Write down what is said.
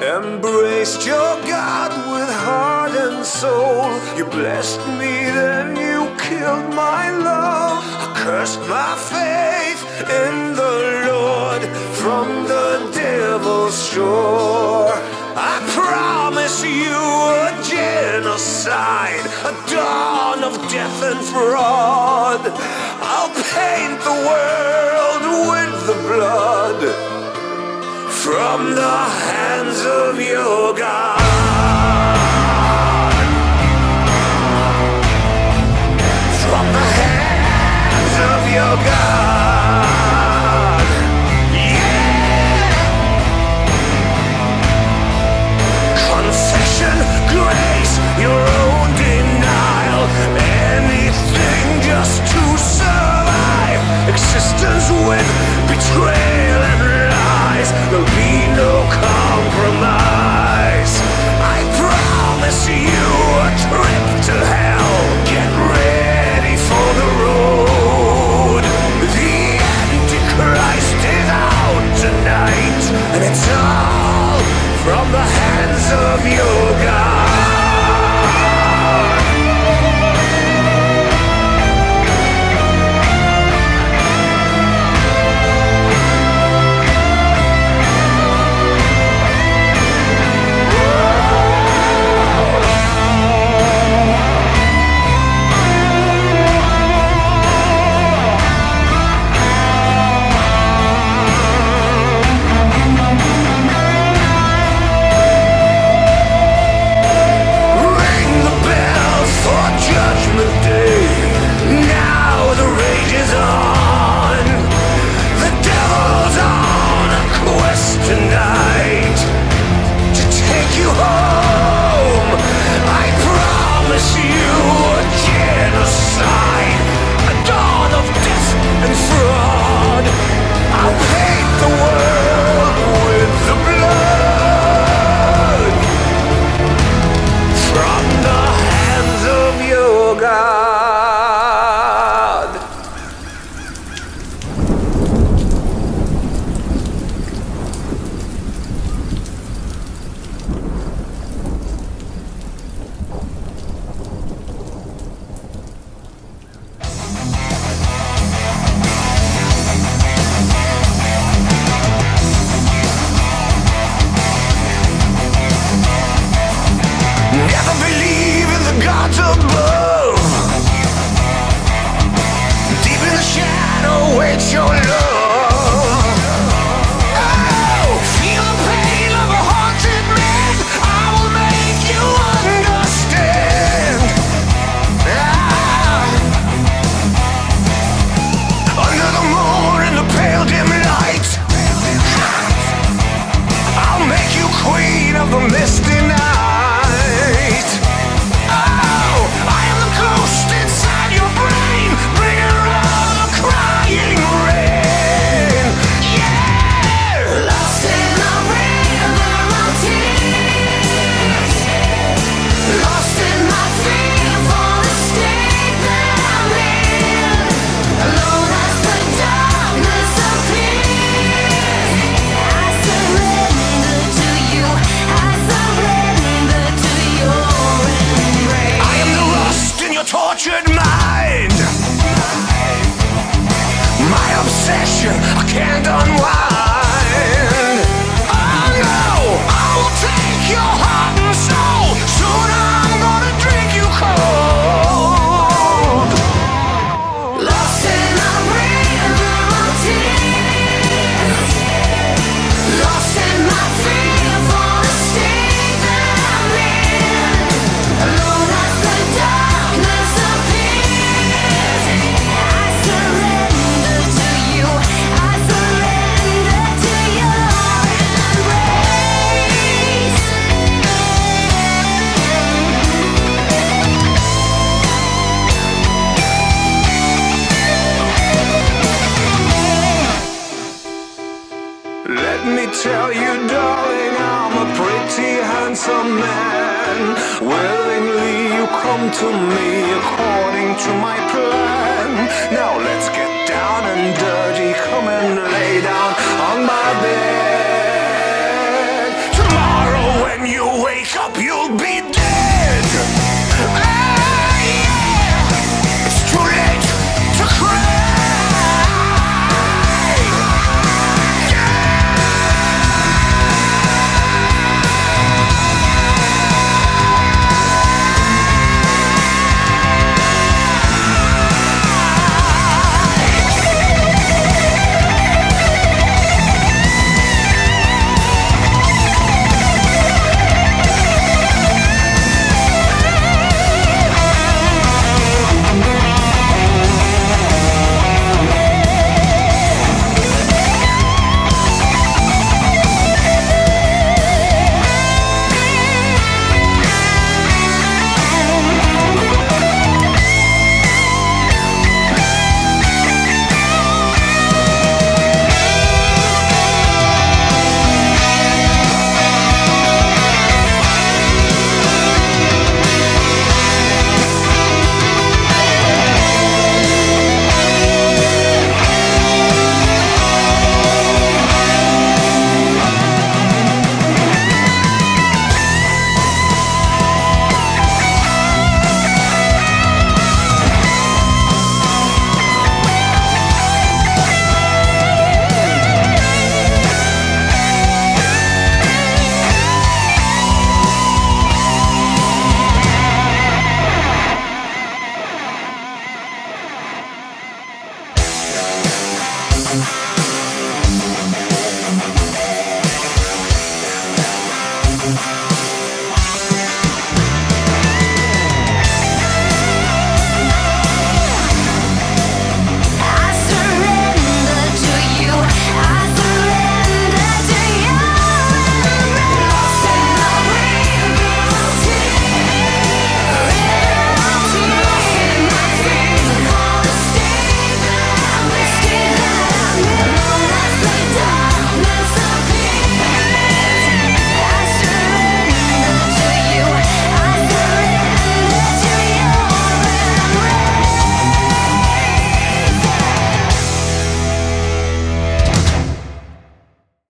Embraced your God with heart and soul. You blessed me, then you killed my love. I cursed my faith in the Lord from the devil's shore. I promise you a genocide, a dawn of death and fraud. I'll paint the world with the blood from the hands of your God. From the hands of your God. Yeah. Confession, grace, your own denial, anything just to survive. Existence with betrayal and lies. There'll be no compromise. I promise you a trip to hell. Get ready for the road. The Antichrist is out tonight, and it's all from the hands of your God. tell you, darling, I'm a pretty handsome man. Willingly you come to me according to my plan. Now let's get down and dirty, come and lay down on my bed. Tomorrow up, you'll be